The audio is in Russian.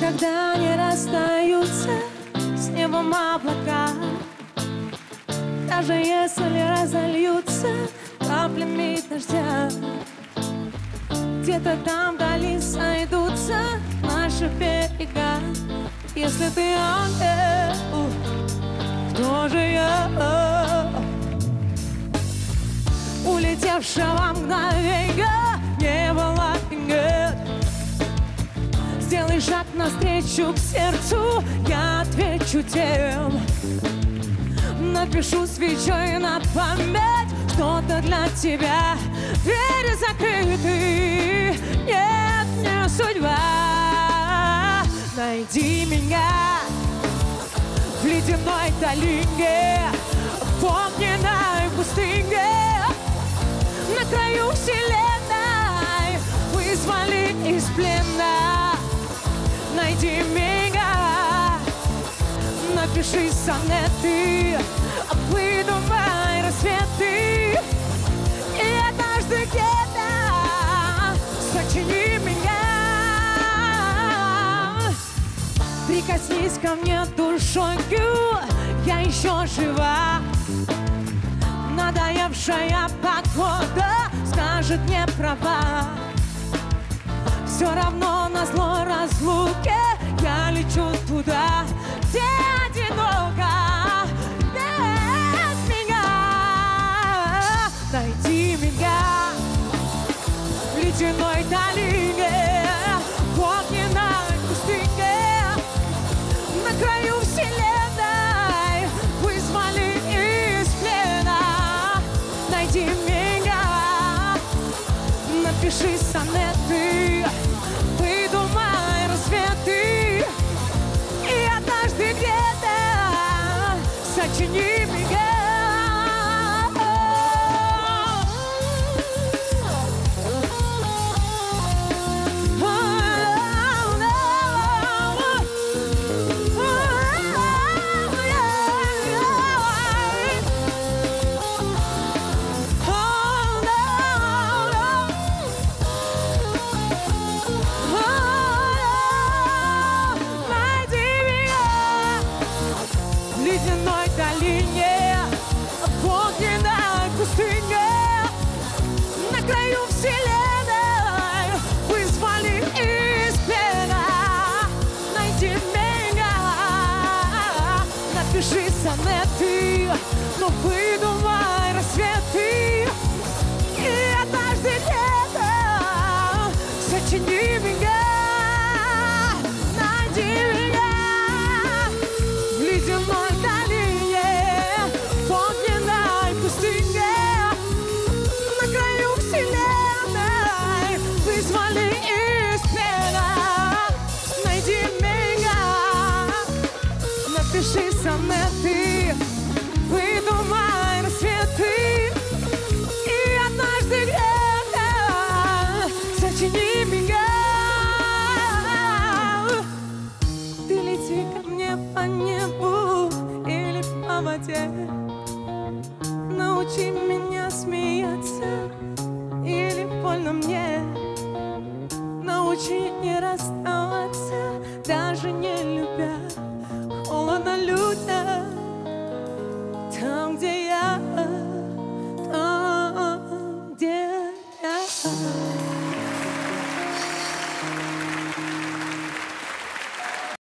когда не расстаются с небом облака. Даже если разольются каплями дождя, где-то там вдали сойдутся наши берега. Если ты ангел, кто же я? Улетевшего мгновенья не было и нет. Сделай шаг навстречу к сердцу, я отвечу тем. Напишу свечой на память что-то для тебя. Двери закрыты, нет, не судьба. Найди меня в ледяной долине, в огненной пустыне, на краю вселенной, вызвали из плена. Найди меня, напиши сонеты, выдумай рассветы, и однажды где-то сочини меня. Прикоснись ко мне душою, я еще жива. Надоевшая погода скажет мне права. Все равно на злой разлуке я лечу туда, где одиноко без меня. Найди меня в ледяной долине, в огненной пустыне, на краю вселенной, вызвали из плена. Найди меня, напиши сонеты, выдумай рассветы, и однажды где-то сочини меня. В ледяной долине, в огненной пустыне, на краю вселенной, вызвали из плена. Найди меня, напиши сонеты, но выдумай рассветы, и однажды где-то сочини меня. Найди меня в ледяной долине, в огненной пустыне, на краю вселенной, вызвали из плена. Найди меня, напиши сонеты, выдумай рассветы, и однажды где-то сочини меня. Ты лети ко мне по небу или по воде, научи меня смеяться или больно мне, научи не расставаться, даже не